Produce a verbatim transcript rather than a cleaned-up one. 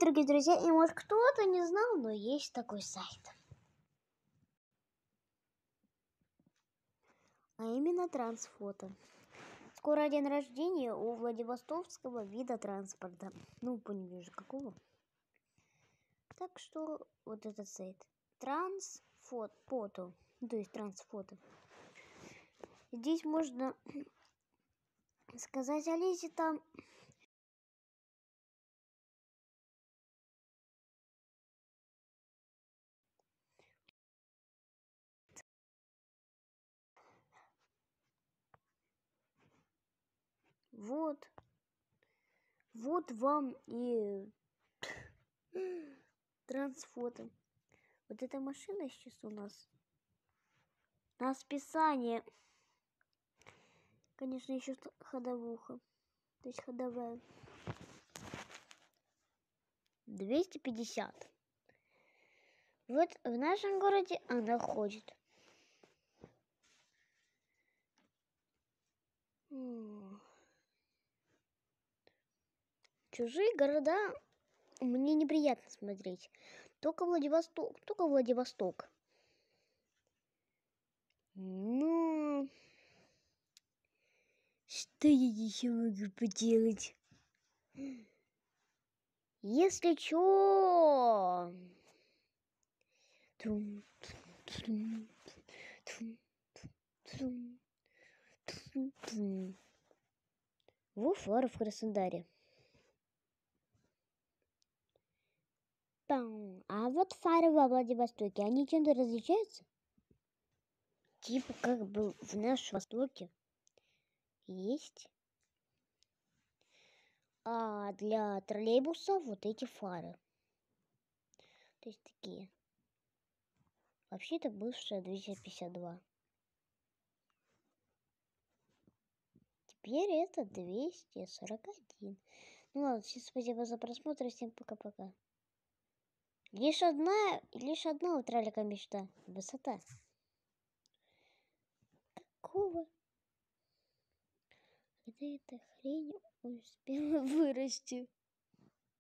дорогие друзья, и может кто-то не знал, но есть такой сайт. А именно Трансфото. Скоро день рождения у Владивостокского вида транспорта. Ну, поняли же, какого. Так что вот этот сайт. Трансфото. То есть Трансфото. Здесь можно сказать Алисе там... Вот. Вот вам и Трансфото. Вот эта машина сейчас у нас на списание. Конечно, еще ходовуха. То есть ходовая. двести пятьдесят. Вот в нашем городе она ходит. Чужие города мне неприятно смотреть. Только Владивосток. Только Владивосток. Ну, что я еще могу поделать? Если чё... Во фара в Краснодаре. А вот фары во Владивостоке, они чем-то различаются? Типа как бы в нашем Востоке есть. А для троллейбусов вот эти фары. То есть такие. Вообще это бывшая двести пятьдесят два. Теперь это двести сорок один. Ну ладно, всем спасибо за просмотр, всем пока-пока. Лишь одна, лишь одна у троллика мечта. Высота. Какого? Когда эта хрень успела вырасти?